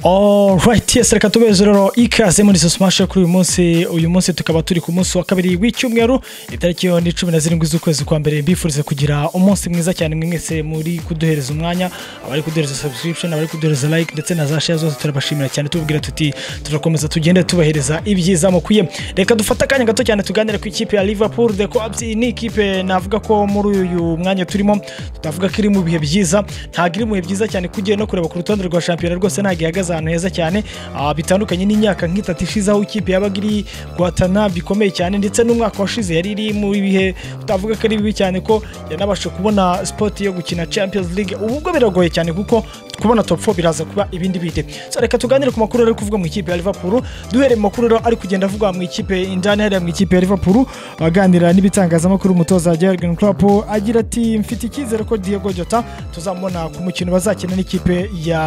Alright, yes, reka tubeze rero ikaze muri Smash kuri uyu munsi tukaba turi ku munsi wa kabiri w'icyumweru itariki yo 17 z'ukwezi kwa mbere. Mbifurize kugira umunsi mwiza cyane mwese muri kuduhereza umwanya, abari kuduhereza subscription, abari kuduhereza like ndetse na za share zose turabashimira cyane, tubwira tuti turakomeza tugende tubahereza ibyiza mukuye. Reka dufata kanya gato cyane tuganire ku ikipe ya Liverpool. The Cobs ni ikipe navuga ko muri uyu mwanya turimo tutavuga ko iri mu bihe byiza, ntago iri mu bihe byiza cyane kugiye no kureba ku rutonde rwa champion rwose ntago ihagaze ahantu heza cyane, bitandukanye n'imyaka nk'itatu ishize aho ikipe yabagiri guhatana bikomeye cyane, ndetse n'umwaka washize yari iri mu bihe utavuga ko ari bibi cyane ko yanabasha kubona spot yo gukina Champions League. Ubwo biragoye cyane kuko kubona top 4 biraza kuba ibindi bite. So reka tuganire ku makuru ari kuvuga mu ikipe ya Liverpool. Duhere mu makuru ari kugenda avuga mu ikipe indani hari mu ikipe ya Liverpool, aganira n'ibitangazamakuru umutoza Jurgen Klopp agira ati mfite icyizere ko Diogo Jota tuzamubona ku mukino bazakina n'ikipe ya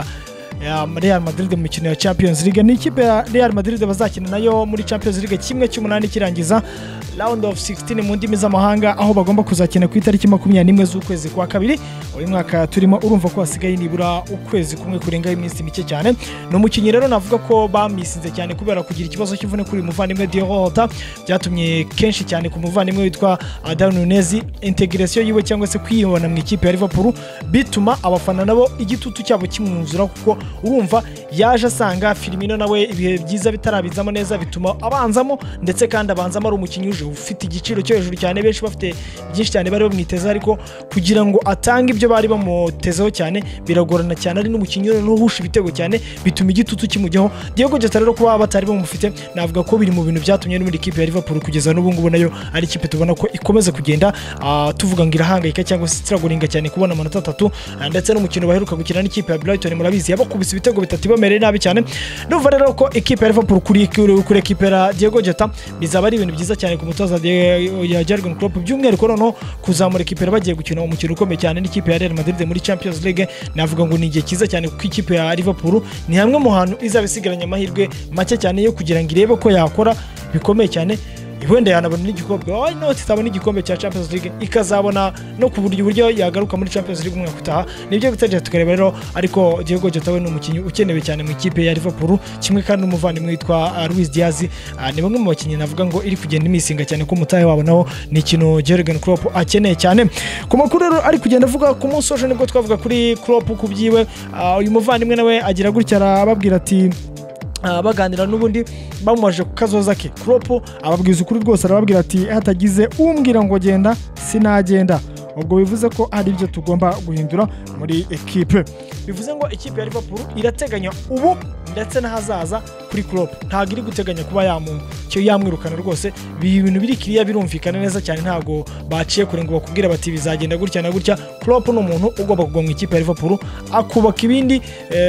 Real Madrid mu mikino ya Champions League. Ni ikipe ya Real Madrid bazakina nayo muri Champions League kimwe cy'umunani kirangiza round of 16 mu ndimi z'amahanga, aho bagomba kuzakina ku itariki 21 z'ukwezi kwa kabiri uyu mwaka turimo. Urumva ko hasigaye nibura ukwezi kumwe kurenga iminsi mike cyane. No mukinyi rero navuga ko bamisinze cyane kubera kugira ikibazo cy'ivune kuri muvandimwe Diogo Jota, byatumye kenshi cyane ku muvandimwe witwa Darwin Nunez integration yiwe cyangwa se kwiyibona mu ikipe ya Liverpool, bituma abafana nabo igitutu cyabo kimwuzura kuko urumva yaje asanga Firmino nawe ibihe byiza bitarabizamo neza, bituma abanzamo, ndetse kandi abanzamo ari umukinyi uje ufite igiciro cyo hejuru cyane, benshi bafite byinshi cyane bari bamwiteza, ariko kugira ngo atange ibyo bari bamutezeho cyane biragorana cyane, ari n'umukinyi n'uhusha ibitego cyane, bituma igitutu kimujyaho. Diogo Jota rero kuba batari bamufite navuga ko biri mu bintu byatumye muri ikipe ya Liverpool kugeza n'ubu ngubu nayo ari ikipe tubona ko ikomeza kugenda tuvuga ngo irahangayika cyangwa se struggling cyane kubona amanota 3, ndetse n'umukino baheruka gukina n'ikipe ya Brighton murabizi yabakubise ibitego bitatu bamereye nabi cyane. Ndumva rero ko ikipe ya Liverpool kuri ekipe ya Diogo Jota bizaba ari ibintu byiza cyane ku mutoza ya Jurgen Klopp, by'umwihariko noneho kuzamura ikipe bagiye gukina umukino ukomeye cyane n'ikipe ya Real Madrid muri Champions League. Navuga ngo ni igihe cyiza cyane kuko ikipe ya Liverpool ni hamwe mu hantu izabisigaranye amahirwe make cyane yo kugira ngo irebe ko yakora bikomeye cyane, wenda yanabona n'igikombe, why not itabona igikombe cya Champions League, ikazabona no ku buryo yagaruka muri Champions League umwaka utaha. Nibyo gutegeka tukareba rero, ariko Diogo Jota we ni umukinyi ukenewe cyane mu ikipe ya Liverpool, kimwe kandi n'umuvandimwe witwa Luis Diaz, ni bamwe mu bakinyi navuga ngo iri kugenda imisinga cyane ko mutahe wabo naho ni ikintu Jurgen Klopp akeneye cyane. Ku makuru rero ari kugenda avuga ku munsi w'ejo nibwo twavuga kuri Klopp kubyiwe, uyu muvandimwe nawe agira gutya arababwira ati baganira n'ubundi bamumaje kukazoza ke. Klopp ababwiza ukuri rwose, arababwira ati hatagize umbwira ngo genda sinagenda. Ubwo bivuze ko ari byo tugomba guhindura muri ekipe. Bivuze ngo ikipe ya Liverpool irateganya ubu ndetse n'ahazaza kuri Klopp, ntago iri guteganya kuba yamwirukana rwose. Ibintu biri kiriya birumvikana neza cyane, ntago baciye kure ngo bakubwira bati bizagenda gutya na gutya. Klopp ni umuntu ugomba kugwa mu ikipe ya Liverpool akubaka ibindi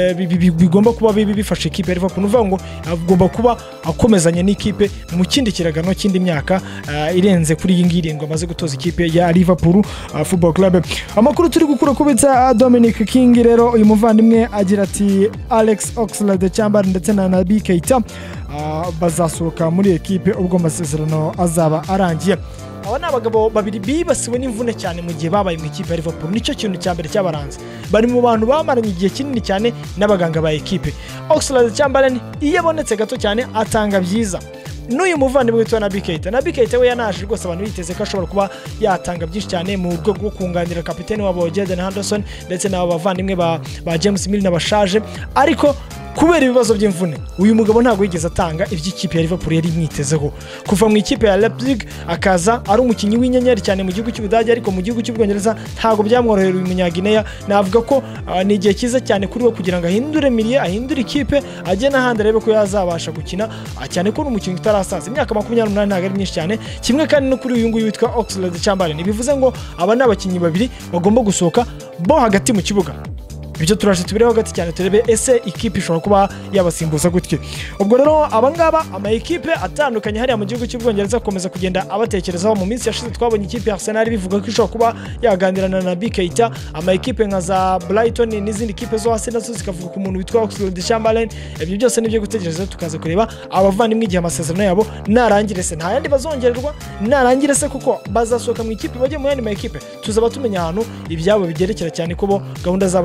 bigomba kuba bifasha ikipe ya Liverpool, uvuga ngo agomba kuba akomezanya n'ikipe mu kindi kiragano kindi myaka irenze kuri iyi ngiyi ngo amaze gutoza ikipe ya Liverpool Football Club. Amakuru turi gukura kubitsa Dominic King rero, uyu muvandimwe agira ati Alex Oxlade-Chamberlain ndetse na Naby Keita bazasohoka muri ekipe ubwo amasezerano azaba arangiye. Aba n'abagabo babiri bibasiwe n'imvune cyane mu gihe babaye mu ikipe ya Liverpool, nicyo kintu cya mbere cyabaranze. Bari mu bantu bamaranye igihe kinini cyane n'abaganga ba ekipe. Oxlade-Chamberlain iyo abonetse gato cyane atanga byiza. N'uyu muvandimwe witwa Naby Keita we yanaje rwose abantu biteze ko ashobora kuba yatanga byinshi cyane mu rwego rwo kunganira kapiteni wabo Jadon Henderson ndetse n'abo bavandimwe ba James Milner bashaje, ariko kubera ibibazo by'imvune uyu mugabo ntago yigeze atanga iby'ikipe ya Liverpool yari imwitezeho. Kuva mu ikipe ya Leipzig akaza ari umukinyi w'inyenyeri cyane mu gihugu cy'Ubudage, ariko mu gihugu cy'Ubwongereza ntago byamworohera uyu munyagineya. Navuga ko ni igihe cyiza cyane kuri we kugira ngo ahindure miliye, ahindure ikipe, ajye n'ahandi arebe ko yazabasha gukina, cyane ko n'umukinyi utarasaza imyaka 28 ntago ari myinshi cyane. Kimwe kandi no kuri uyu nguyu witwa Oxlade-Chamberlain, bivuze ngo aba n'abakinyi babiri bagomba gusohoka bo hagati mu kibuga. Ibyo turaje tubireho gati cyane turebe ese ikipe ishobora kuba yabasimbuza gutye. Ubwo rero abangaba ama ekipe atandukanye hariya mu gihugu cy'Ubwongereza komeza kugenda abatekerezaho. Mu minsi yashize twabonye ikipe ya Arsenal bivuga ko ishobora kuba yaganirana na Naby Keita, ama ekipe nka za Brighton n'izindi ekipe zo hasi nazo zikavuga ku muntu witwa Oxlade-Chamberlain. Ibyo byose nibyo gutegereza tukaza kureba abavandimwe igihe amasezerano yabo narangire se nta yandi bazongererwa, narangire se kuko bazasohoka mu ikipe bajye mu yandi ma ekipe, tuzaba tumenya ahantu ibyabo bigerekera cyane ko bo gahunda zabo ntago ari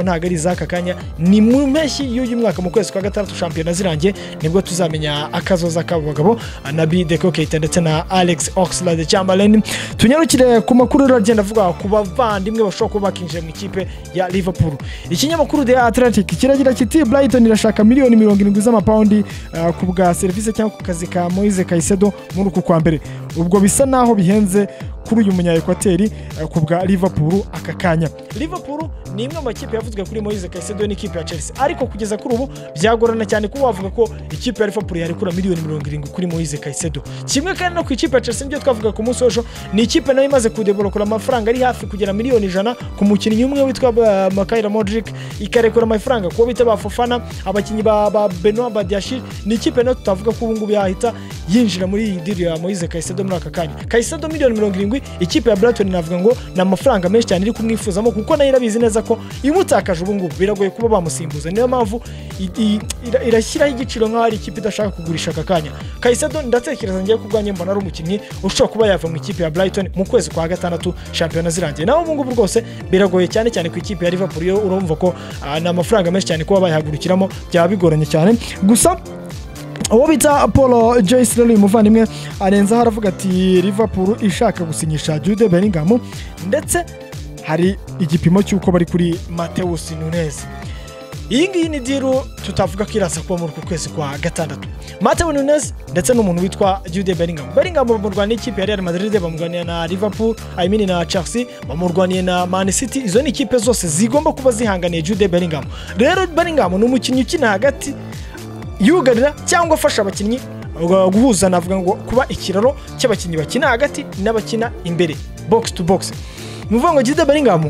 kugeza aka kanya ni mu mpeshyi y'uyu mwaka mu kwezi kwa gatandatu shampiyona zirangiye nibwo tuzamenya akazoza k'abo bagabo Naby Deco Keita ndetse na Alex Oxlade-Chamberlain. Tunyarukire ku makuru ragenda avuga ku bavandimwe bashobora kuba bakinjira mu ikipe ya Liverpool. Ikinyamakuru The Athletic kiragira kiti Brighton irashaka miliyoni 70 z'amapaundi ku bwa service cyangwa ku kazi ka Moise Caicedo muri uku kwa mbere. Ubwo bisa naho bihenze kuri uyu munya-Ekwateri ku bwa Liverpool aka kanya. Liverpool ni imwe mu makipe yavuzwe kuri Moise Caicedo n'ikipe ya Chelsea, ariko kugeza kuri ubu byagorana cyane kuba wavuga ko ikipe ya Liverpool yari kura miliyoni 70 kuri Moise Caicedo. Kimwe kandi no ku ikipe ya Chelsea nibyo twavuga ku munsi w'ejo, ni ikipe nayo imaze kudevelopera amafaranga ari hafi kugera miliyoni 100 ku mukinnyi umwe witwa Mikhail Modric, ikarekura amafaranga kuba bita ba Fofana, abakinnyi ba Benoit Badiashile. Ni ikipe nayo tutavuga ko ubu ngubu yahita yinjira muri iyi deal ya Moise Caicedo muri aka kanya. Caicedo miliyoni 70, ikipe ya Brighton navuga ngo ni amafaranga menshi cyane iri kumwifuzamo, kuko nayo irabizi neza ko imutakaje ubu ngubu biragoye kuba bamusimbuza. Niyo mpamvu irashyiraho igiciro nk'aho ari ikipe idashaka kugurisha aka kanya. Caicedo ndatekereza ngiye kubwanye mbona ari umukinnyi ushobora kuba yava mu ikipe ya Brighton mu kwezi kwa gatandatu shampiyona zirangiye. Naho ubu ngubu rwose biragoye cyane ku ikipe ya Liverpool, yo urumva ko ni amafaranga menshi cyane kuba bayahagurukiramo byaba bigoranye cyane. Gusa uwo bita Paul Joyce rero uyu muvandimwe arenzaho aravuga ati Liverpool ishaka gusinyisha Jude Bellingham, ndetse hari igipimo cy'uko bari kuri Matheus Nunes. Iyi ngiyi ni deal tutavuga ko iraza kuba muri uku kwezi kwa gatandatu. Matheus Nunes ndetse n'umuntu witwa Jude Bellingham. Bellingham bamurwaniye ikipe ya Real Madrid, bamurwaniye na Liverpool, na Chelsea, bamurwaniye na Man City. Izo ni ikipe zose zigomba kuba zihanganiye Jude Bellingham. Rero Bellingham ni umukinnyi ukina hagati yugarira cyangwa afasha abakinnyi guhuza, navuga ngo kuba ikiraro cy'abakinnyi bakina hagati n'abakina imbere, box to box. Muvuga ngo Jude Bellingham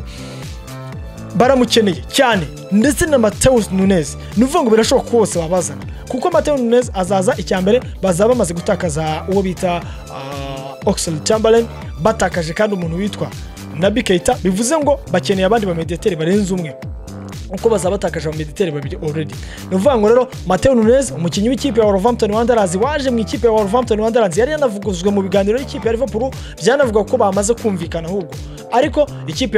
baramukeneye cyane, ndetse na Matheus Nunes nuvuga ngo birashoboka ko bose babazana, kuko Matheus Nunes azaza icyambere bazaba bamaze gutakaza uwo bita Oxlade-Chamberlain, batakaje kandi umuntu witwa Naby Keita, bivuze ngo bakeneye abandi ba mediateur barenze umwe, uko bazaba batakaje mu mediateur babiri already. Nuvuga ngo rero Matheus Nunes umukinnyi w'ikipe ya Wolverhampton Wanderers waje mu ikipe ya Wolverhampton Wanderers yari yanavuguzwe mu biganiro y'ikipe ya Liverpool, byanavuga ko bamaze kumvikana ahubwo, ariko ikipe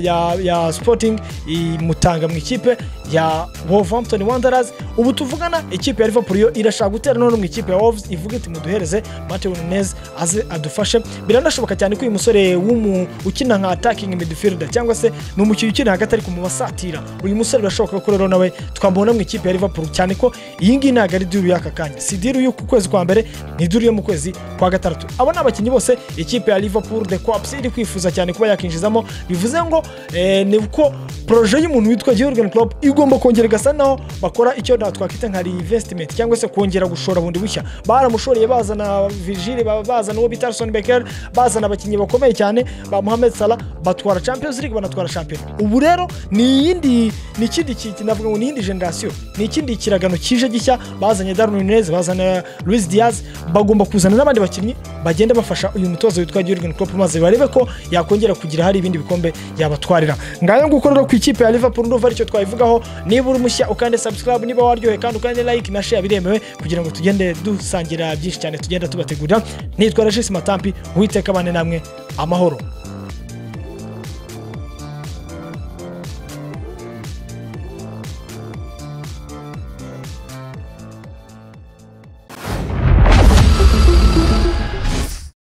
ya Sporting imutanga mu ikipe ya Wolverhampton Wanderers. Ubu tuvugana ikipe ya Liverpool yo irashaka gutera none mu ikipe ya Wolves, ivuga iti muduhereze Matheus Nunes aze adufashe. Biranashoboka cyane ko uyu musore ukina nka attacking midfielder cyangwa se ni umukinnyi ukina hagati ariko mu basatira, uyu musore birashoboka ko rero nawe twambona mu ikipe ya Liverpool, cyane ko iyi ngiyi ntabwo ari deal y'aka kanya, si deal y'uku kwezi kwa mbere, ni deal yo mu kwezi kwa gatandatu. Abo ni abakinnyi bose ikipe ya Liverpool the Cops iri kwifuza cyane kuba yakinjizamo. Bivuze ngo ni uko projet y'umuntu witwa Jurgen Klopp igomba kongera igasa naho bakora icyo twakita nka reinvestment cyangwa se kongera gushora bundi bushya. Baramushoreye bazana Virgil, bazana uwo bita Alisson Becker, bazana abakinnyi bakomeye cyane ba Mohamed Salah, batwara Champions League, banatwara champion. Ubu rero ni ikindi kintu navuga ngo ni indi generation, ni ikindi kiragano kije gishya. Bazanye Darwin Nunez, bazana Luis Diaz, bagomba kuzana n'abandi bakinnyi bagenda bafasha uyu mutozo witwa Jurgen Klopp, maze barebe ko yakongera kugira hari ibindi bikombe yabatwarira. Ngayo gukorera ku ikipe ya Liverpool ndumva aricyo twayivugaho. Niba uri mushya ukande subscribe, niba waryohe kandi ukande like na share, biremewe kugira ngo tugende dusangira byinshi cyane tugenda tubategurira. Nitwa Regis Matampi, Uwiteka abane namwe, amahoro.